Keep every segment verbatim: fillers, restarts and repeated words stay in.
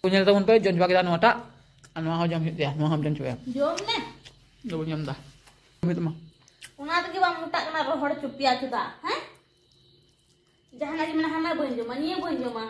Punya teman pe jon coba kita nuata. Anu hau jam ya, nu hau jam coba. Jom ne. Do jam dah. Itu mah. Una tegi bang mutak kena rohor cupia cuda, ha? Jangan lagi mana hana boin joma, ni boin joma.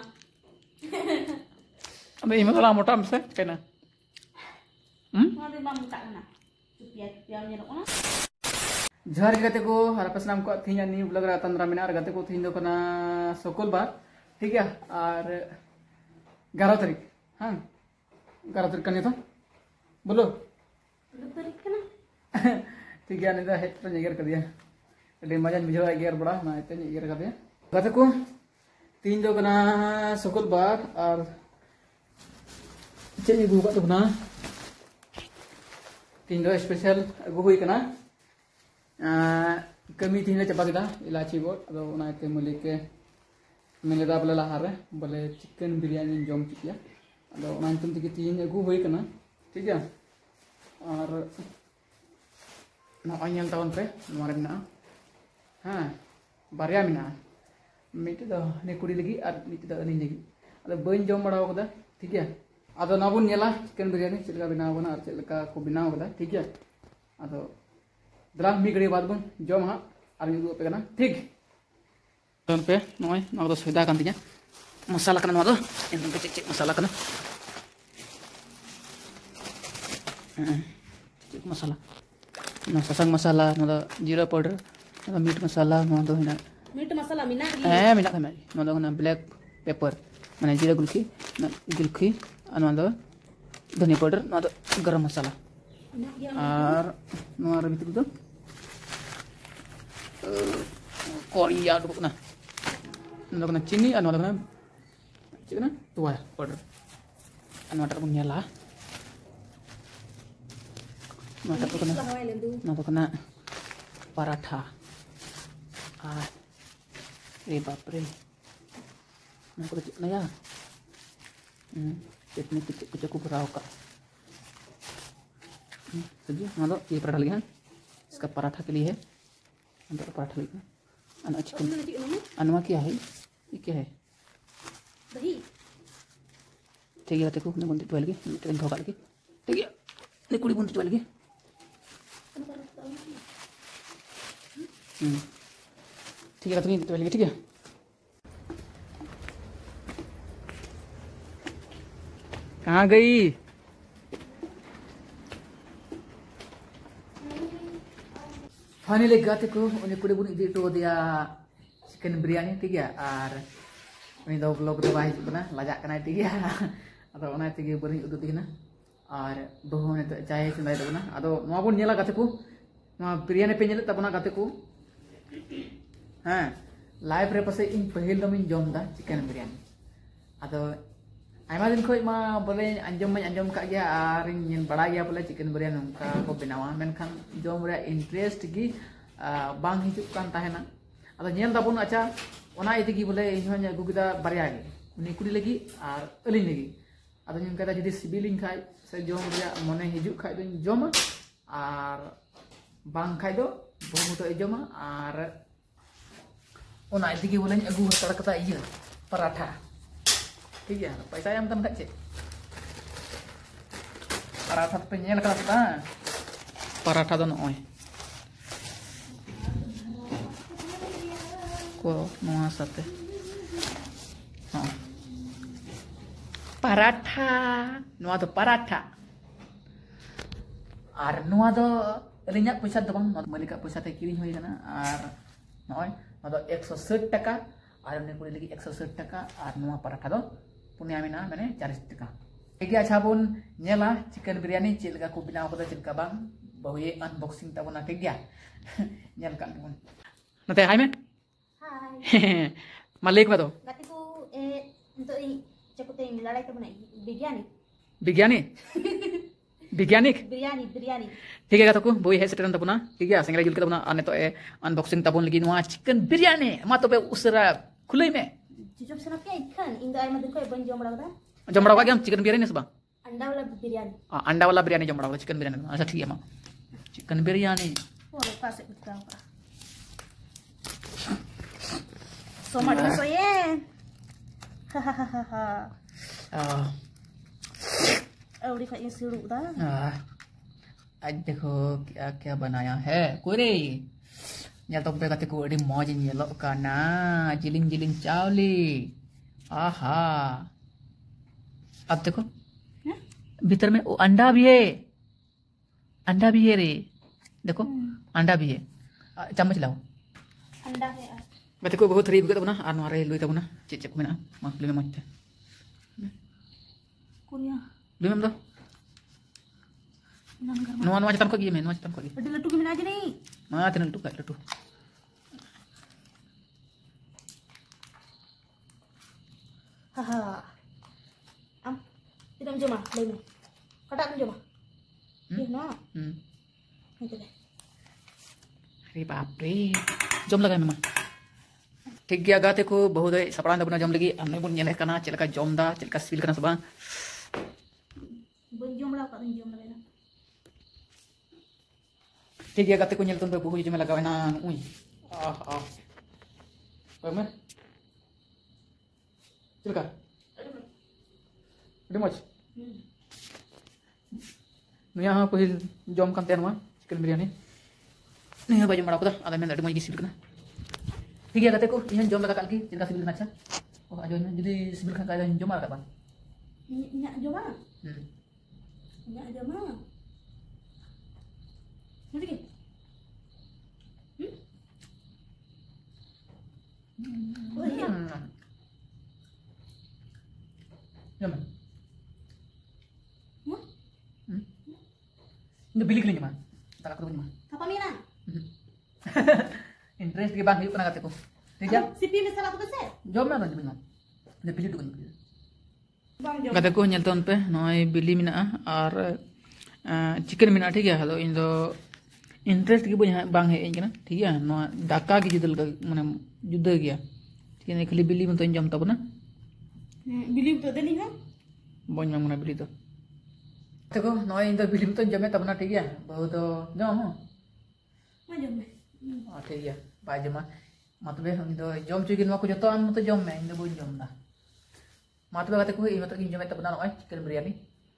Ada ini masalah motor mesti kena. Hmm? Una tegi bang mutak kena cupia cupia nyerok ona. Jhar gate ko harapas नाम को थी नी blog रा तंद्रा मिना और गते को थी दो कना सकल बार ठीक है और ग्यारह तारीख हां ग्यारह तारीख कने तो बोलो तारीख कना ठीक है ने हेड पर निगर कर दिया अभी मजा बुझो गेर बड़ा ना इतने निगर कर दिया गते को तीन दो कना सकल बार और चेनी गु का तो ना तीन दो स्पेशल गु हुई कना कमी थी चपा kita इलाची बोट अदो उनाते मुली के मैंने दा बले लहार बोले चिकन बिरयानी जम चिकिया अदो उना तुम तिके तीन अगु होई कना ठीक है और ना अnyal tahun पे नोरे ना हां बारया मिना मिटे दो ने कुड़ी लगी और मिटे दो नि लगी अदो बइन जम बड़ा होदा ठीक है अदो ना बुन नेला चिकन बिरयानी चिलका बनाव बना और चिलका को बनाव होदा ठीक है अदो दरा मी गड़ी बाद बन जम हाँ और मी पे करना ठीक तन पे नॉय ना तो सुविधा kan tinya मसाला करना ना तो इन पे चेक चेक मसाला करना चेक मसाला ना ससंग मसाला ना जीरा पाउडर ना मीट मसाला ना तो ना मीट मसाला मिना eh मिना kan ना तो ना ब्लैक पेपर माने जीरा गुलकी ना गुलकी ना तो धनिया पाउडर ना तो गरम मसाला और नोर बितु तो कोरिया दो ना नो कना चीनी अनो कना चिकना तुआ पाउडर अनो टा पुnya lah नो टा कना नो तो कना पराठा ah रे बाप रे नो को चिकना या hmm चटनी कुछ कुछ कराओ का सब्जी मतलब ये पराठा लिया है इसका पराठा के लिए है अंदर पराठा लिया अन चिकन अनवा क्या है ये क्या है दही ठीक है देखो ने बुंदी टवेल के ट्रेन धोका लगे ठीक है ने कुड़ी बुंदी टवेल के हम्म ठीक है तो टवेल के ठीक है कहाँ गई फाइनली गाते को उन्हें कुड़ी बुनी दी तो दिया चिकन बिरयानी ठीक है और उन्हें दो ब्लॉग दो बाई बना लजा करना ठीक है अदो उन्हें तिगे बरी उदु दिना और बहु ने तो चाय चंदाई तबना अदो नवा बन नेला गाते को नवा बिरयानी पे नेले तबना गाते को हां लाइव रे पसे इन पहिल दम इन जम दा चिकन बिरयानी अदो आयमा दिन खोय मा बोले अंजम में अंजम का गया और इन बड़ा गया बोले चिकन बिरयानी उनका को बनावा मेनखान जम रे इंटरेस्ट की बांग हिजुक कान ताहेना अदो नेल दाबुन अच्छा ओना इतिगी बोले इनहन अगु किदा बारया गे उनी कुड़ी लगी और अलिन लगी अदो इन कदा जदी सिबिलिन खाय से जम रे मने हिजुक खाय दो जमा और बांग खाय दो बहु तो जमा और ओना इतिगी बोले अगु हतड़ कता इया पराठा ठीक है पैसा yang kan kak cek paratha पे नेल करता पराठा दो नय को नवा साथे हां पराठा नवा तो पराठा और नवा दो रिन्या पैसा दो बांग मलिका पैसा ते किरिंग होई kana और नय नवा दो एक सौ साठ टका और उन्हें कुड़ी लगी एक सौ साठ टका और नवा पराठा दो पुनिया मिना मैंने चालीस टका ठीक अच्छा बुन नेला चिकन बिरयानी चिलका को बनाव कदा चिलका बांग बहुए अनबॉक्सिंग तबना ठीक गया नेल का बुन नते हाय में हाय मालिक में तो गाती को ए तो ई चकुते लड़ाई के बनाई बिरयानी बिरयानी बिरयानी बिरयानी बिरयानी ठीक है तो को बोई है सेटन तबना ठीक है संगला जुल के तबना अने तो ए अनबॉक्सिंग तबन लगी नवा चिकन बिरयानी मा तो बे उसरा खुलई में जब से क्या इखन इन दाई में देखो बन जम बड़ा जम बड़ा गया चिकन बिरयानी सब अंडा वाला बिरयानी हां अंडा वाला बिरयानी जम बड़ा चिकन बिरयानी अच्छा ठीक है मां चिकन बिरयानी वो पास से कुछ का सो मत सो ये हा हा हा हा अवड़ी का ये सिड़ू दा आह, आज देखो क्या क्या बनाया है कोरे nyata पे kate ko adi moj nyelok kana jiling jiling चावली आहा अब देखो भीतर में वो अंडा भी है अंडा भी है रे देखो अंडा भी है आ, चम्मच लाओ अंडा है kate ko बहुत रीब तबना आर नोरे लुई तबना चे चे को मेना मा लुई मत कुनिया लुई मम दो नंगर नोआ नोआ चतन को गी में नोआ चतन को गी अडी लट्टू के मिना जी नहीं मा तेन लट्टू का लट्टू हाहा am tidak joma lain kata kan joma ये ना हम्म itu deh अरे बाप रे जम लगा ममा ठीक गया गाते को बहुत सपड़ा दबना जम लगी हमने बुन नेले कना चलका जम दा चलका सील कना सबा बन जम ला का जम ला ठीक गया गाते को नेल तुम पे बहुत जमे लगा ना उई आह आह पर मैं चलका अरे मच नुया हाँ पहिल जम kan tenuan chicken biryani nih baju mara kuda ada men ada mau sibil kana ठीक है को यहाँ जम लगा लगी जिनका सिबिल अच्छा oh ajo nya jadi sibil kan kaya jom lagi bang nyak joma hmm nyak joma nanti ke hmm oh iya jom ini bilik lagi mah tak aku mah apa mina interest ke bang hidup kena kataku ठीक है sipi misalnya aku besar job में बंद बिना ने बिली दुकान bang jom कते को nyelton पे नॉय बिली मिना और चिकन मिना ठीक है हेलो इन दो इंटरेस्ट की बुझा बांग है इनके ना ठीक है नो दाका की जुदल का माने जुद्ध गया ठीक है खाली बिली में तो जम तब ना बिली तो देनी है बोन में मना बिली तो देखो नॉय इन दो बिली में तो जमे तब ना ठीक है बहुत जम हो मैं जम में हां ठीक है बाय जमा मतबे हम दो जम चुकी नो को जतो आम तो जम में इन दो बोन जम ना मतबे कते को इ मत की जमे तब ना नॉय chicken biryani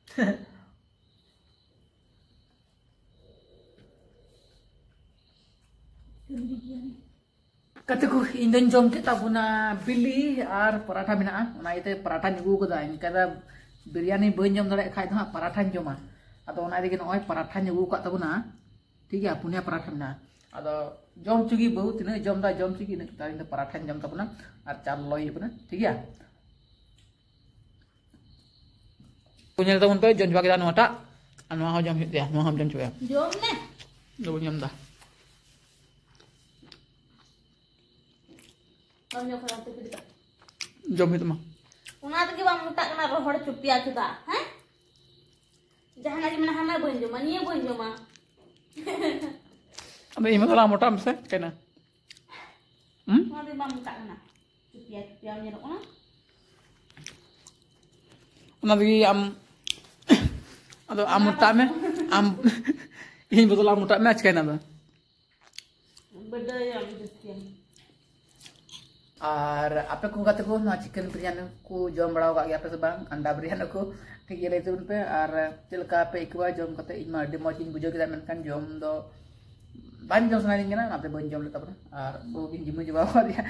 kata ko indon jom te tabuna bili ar paratha mena ona ite paratha nyugu ko dain kada biryani bain jom dare khai da paratha joma ado ona dige noy paratha nyugu ka tabuna ठीक है Punia paratha mena ado jom chugi बहुत ने jom da jom chugi ne tarin da paratha jom tabuna ar char loi buna ठीक है punya tabun pe jon bagi da nota anu ha jom ya nu ham jom chuya jom ne do jom da bang jom kalau tu kita jom itu mah una tu ke bang mutak kena rohor cupia cuda ha jahan lagi mana hana bun joma ni bun joma अब इमे तो मोटा हमसे कहना हम una tu bang mutak kena cupia cupia menyerok na उना लगी am अदो am मोटा में am इन बदल am मोटा में आज कहना था beda ya begitu और आपे को कते को ना चिकन बिरयानी को जम बड़ाव का गया पे सबang अंडा बिरयानी को ठीक है लेते उन पे और चिलका पे एक बार जम कते इमा दे मौजिन बुझो के मेनkan जम दो बान जम सुनानी ना आपे बन जम लेता पर और वो बिन जिम जवाब दिया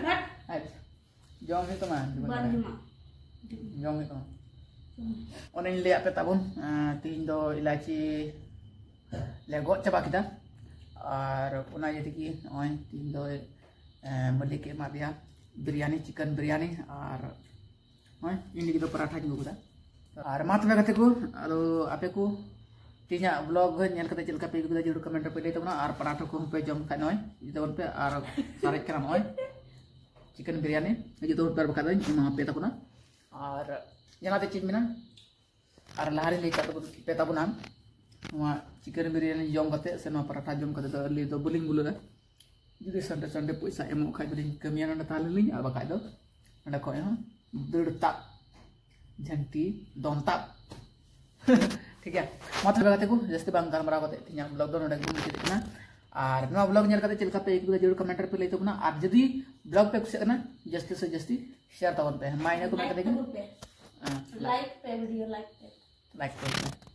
जम itu mah ban joma jom itu onen le ape tabun tin do ilaci lego coba kita और una jadi ki oin tin do Malik के मादिया बिरयानी चिकन बिरयानी और हाँ इन लगी तो पराठा juga kuda और मात में कहते को अदो आपे को तीना ब्लॉग नेल कते चलका पे कुदा जरूर कमेंट पे ले तबना और पराठा को पे जम खाय नय इतो पे और सारे करा नय चिकन बिरयानी ये तो पर बका दन इमा पे तबना और जनाते चीज में ना और लहारी ले का तो पे तबना वा चिकन बिरयानी जम कते से ना पराठा जम कते तो ले तो बुलिंग बुलरा jadi संडे पैसा एमो खाय बलिं कमिया ना ताले लिं आ बका दो अंडा को हो दड़ ताप झंटी दोन ताप ठीक है मत लगाते को जस्ते बांग गालमरा कते तिना ब्लॉग दो नडे को मुचित ना और नवा ब्लॉग नेल कते चलका पे एक जरूर कमेंट पे लेते ना और जदी ब्लॉग पे कुछ ना जस्ते से जस्ती शेयर तवन पे मायने को मैं देखो लाइक पे वीडियो लाइक पे लाइक कर